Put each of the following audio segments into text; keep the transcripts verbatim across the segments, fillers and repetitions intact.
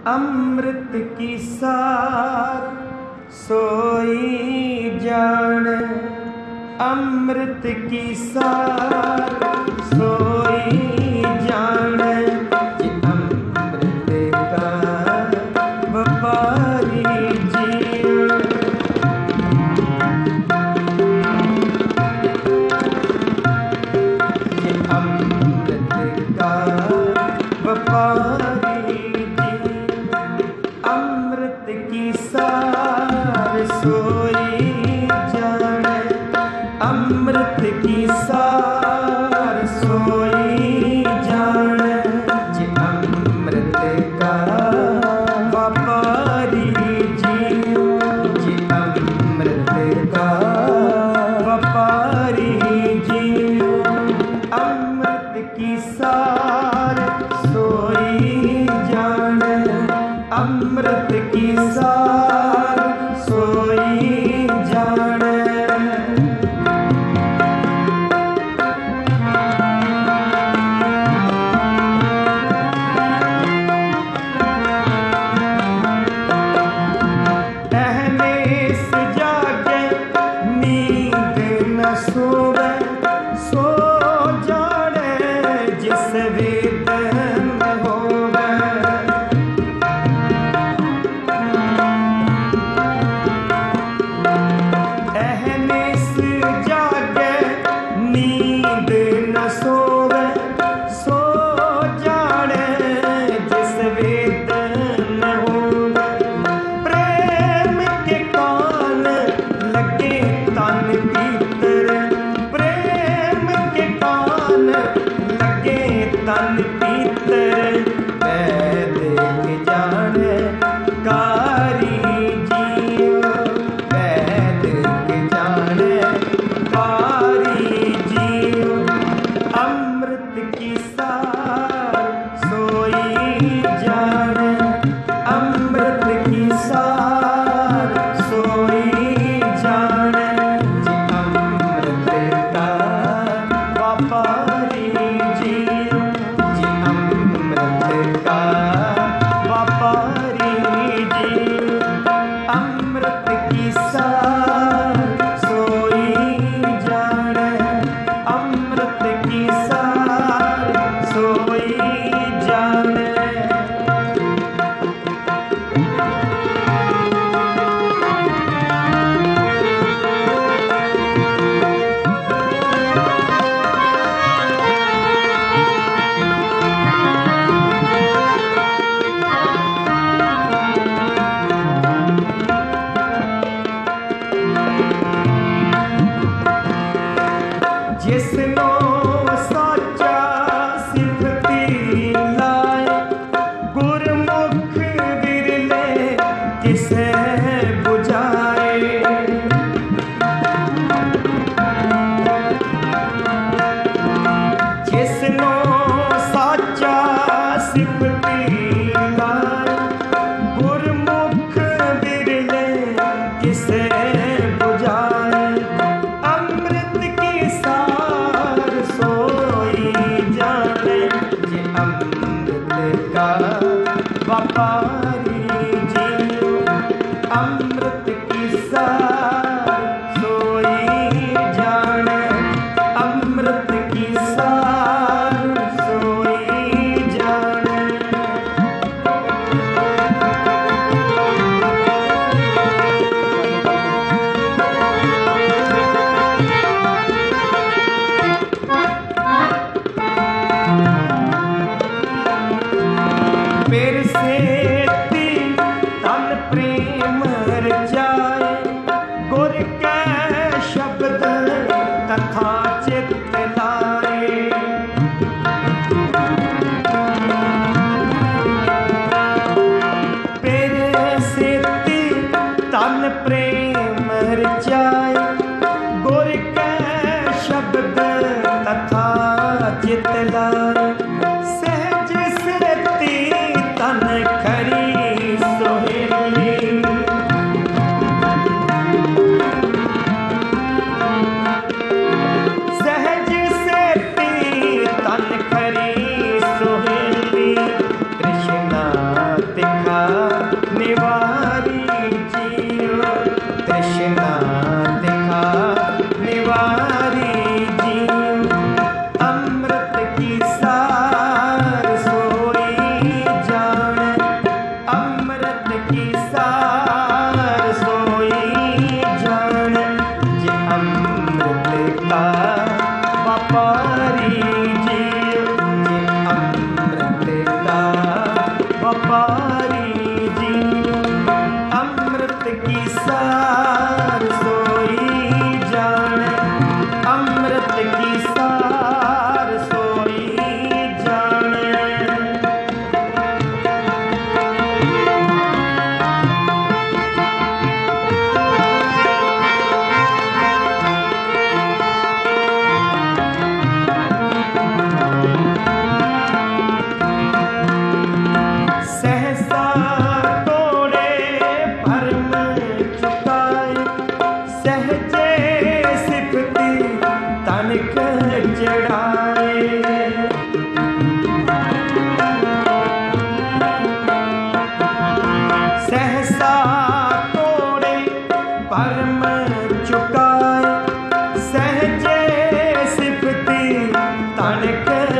अमृत की सार सोई जाने, अमृत की सार सोई जाने, ये अमृत का व्यापारी जीवन। ये अमृत का व्यापारी अमृत की सार सोई जाने, अमृत की सार सोई जाने, ये अमृत का व्यापारी जीव, ये अमृत का व्यापारी जीव। अमृत की सार सोई जाने, अमृत की सार सोई जाने। अहनेस जागे नींद न सोवे, सो जाने जिस वेद न होवे। नींद न सोवे, सो जाने जिस वेद न होवे। प्रेम के कान लगे तन भीतर, प्रेम के कान लगे तन भीतर, वैद के जाने कारी जीव, वैद के जाने कारी जीव। अमृत की सार सोई जाने, अमृत की सार सोई जाने, ये अमृत का व्यापारी जीव, ये अमृत का व्यापारी जीव। अमृत की सार सोई जाने, अमृत की सार सोई जाने। जिसनो साचा सिफती लाए, गुरमुख विरले किसे बुझाए। जिसनो साचा सिफती लाए, गुरमुख विरले किसे बुझाए। अमृत की सार सोई जाने, ये अमृत का व्यापारी जीव। अमृत की सार सोई जाने, अमृत की सार सोई जाने। मेरे से तन प्रेम रचाए, गुर के शब्द कथा चित लाए। मेरे से तन प्रेम रचाए, गुर के शब्द कथा चित लाए। सहज से तन खरी सोहेली, सहज से तन खरी सोहेली। कृष्णा दिखा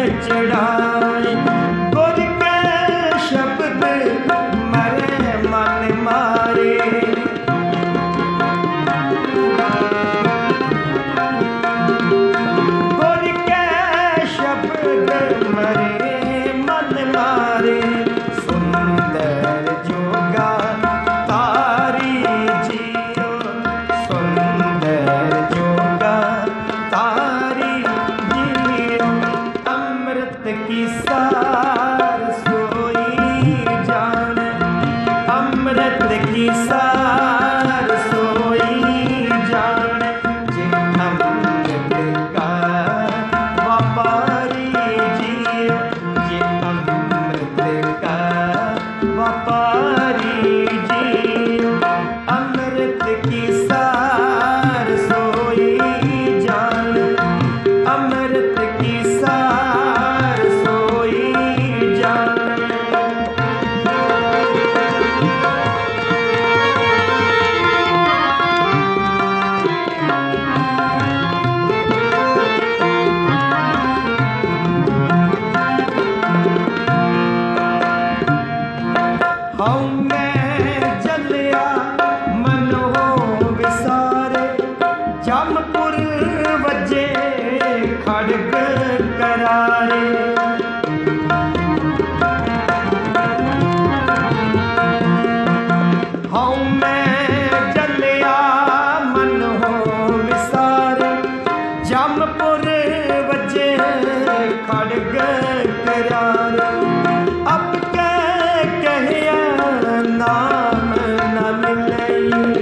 चढ़ाई। गुर के शब्द मरे मन मारे, गुर के शब्द मरे मन मारे। सुंदर जोगा तारी जियो, सुंदर जोगा तारी जियो। अमृत की सार सोई जान, अमृत की सार सोई जान। जे अमृत का व्यापारी जियो, जे अमृत का व्यापारी जियो। अमृत की सार सोई जान, अमृत की सार सोई जान। हऊँ मैं जलिया मनो विसारे, जमपुर वजे खड़ग करारे। हऊँ मैं जलिया मनो विसारे, जमपुर वजे खड़ग करारे। अब नाम न मिलई,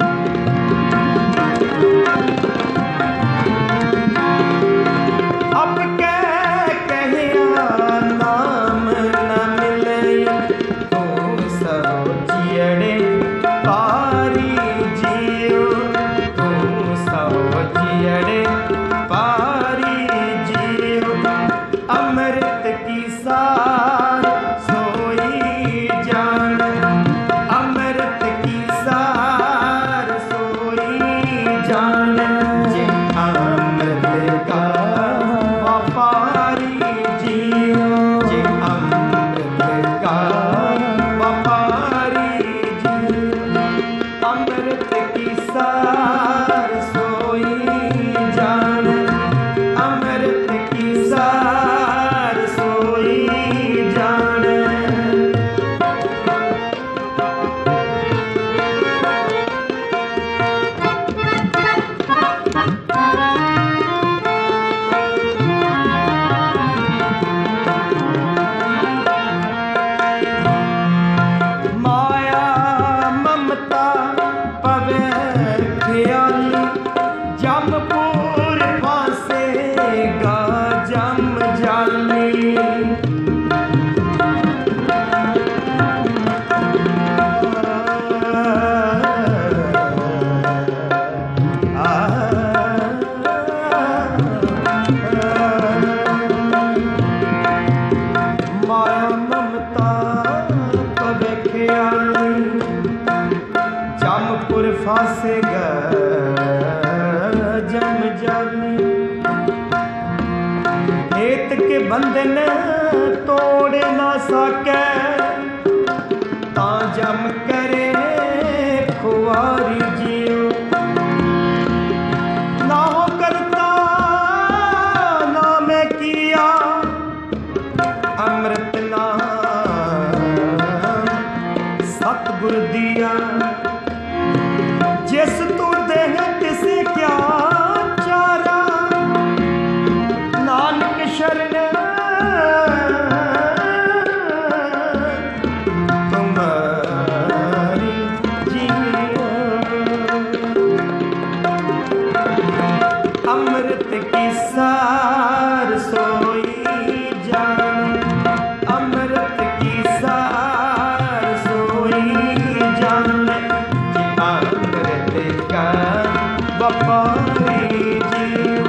अब के कहिया नाम न मिलई। तू सब जियड़े पारी जियो, तू सब जियड़े पारी जियो। अमृत की सार सोई जान, अमृत की सार सोई जान। जे अमृत का व्यापारी जियो, जे अमृत का व्यापारी जियो। अमृत की सार सोई जान, अमृत की सार सोई जान। माया ममता पवे ख्याली, जमपुर फांसेगा जम जाली। माया ममता पवे ख्याली, जमपुर फांसेगा जम जाली। हेत के बंधन तोड़ ना सके, ता जम करे खुआरी जियो। ना हो करता ना मैं किया, अमृत नाम सतगुर दिया। जिस तू देह किसे क्या चारा, नानक शरण तुम्हारी जियो। अमृत की सार सोई जान, अमृत की सार सोई जान। अमृत का व्यापारी जियो,